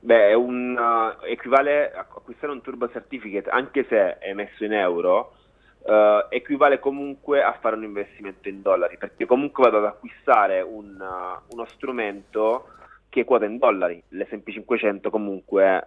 Beh, equivale a acquistare un turbo certificate, anche se è emesso in euro, equivale comunque a fare un investimento in dollari, perché comunque vado ad acquistare uno strumento che quota in dollari. L'S&P 500 comunque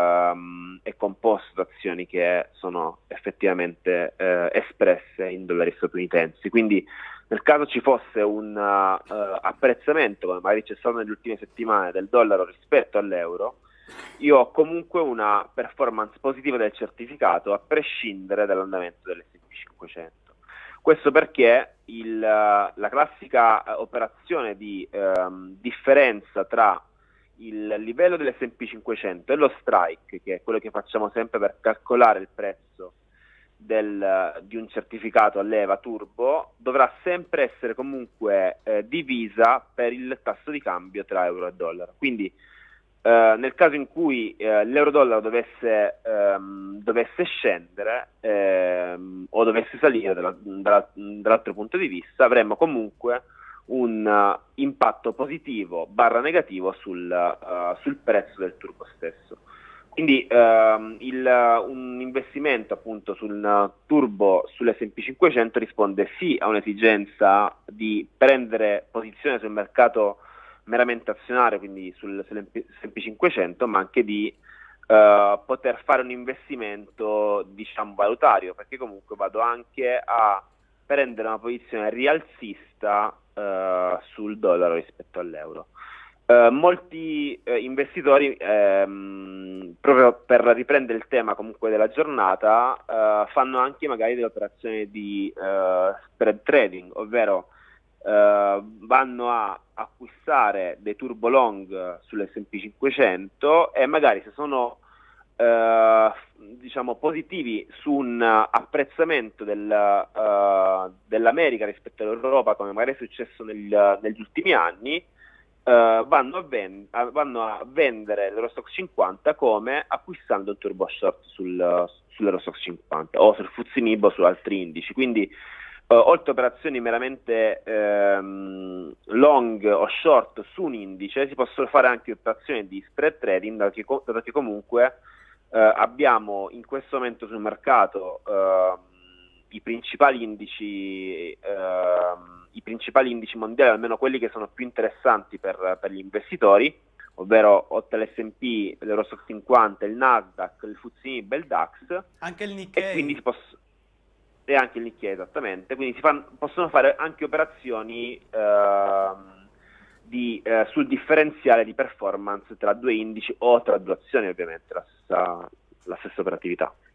è composto da azioni che sono effettivamente espresse in dollari statunitensi, quindi nel caso ci fosse un apprezzamento, come magari c'è stato nelle ultime settimane, del dollaro rispetto all'euro, io ho comunque una performance positiva del certificato a prescindere dall'andamento dell'S&P 500. Questo perché la classica operazione di differenza tra il livello dell'S&P 500 e lo strike, che è quello che facciamo sempre per calcolare il prezzo di un certificato a leva turbo, dovrà sempre essere comunque divisa per il tasso di cambio tra euro e dollaro. Quindi nel caso in cui l'euro-dollaro dovesse scendere o dovesse salire dall'altro punto di vista, avremmo comunque un impatto positivo barra negativo sul prezzo del turbo stesso. Quindi un investimento appunto sul turbo sull'S&P 500 risponde sì a un'esigenza di prendere posizione sul mercato meramente azionario, quindi sull'S&P 500, ma anche di poter fare un investimento, diciamo, valutario, perché comunque vado anche a prendere una posizione rialzista sul dollaro rispetto all'euro. Molti investitori, proprio per riprendere il tema comunque della giornata, fanno anche magari delle operazioni di spread trading, ovvero vanno a acquistare dei turbo long sull'S&P 500 e magari se sono diciamo positivi su un apprezzamento dell'America rispetto all'Europa, come magari è successo negli ultimi anni, vanno a vendere l'Eurostoxx 50 come acquistando un turbo short sull'Eurostoxx 50 o sul FTSE MIB o su altri indici. Quindi oltre a operazioni meramente long o short su un indice, si possono fare anche operazioni di spread trading, dato che comunque abbiamo in questo momento sul mercato i principali indici mondiali, almeno quelli che sono più interessanti per gli investitori, ovvero oltre l'S&P, l'Eurostoxx 50, il Nasdaq, il FTSE MIB e il DAX, Anche il e quindi Nikkei. e anche il Nikkei, esattamente, quindi possono fare anche operazioni sul differenziale di performance tra due indici o tra due azioni, ovviamente, la stessa operatività.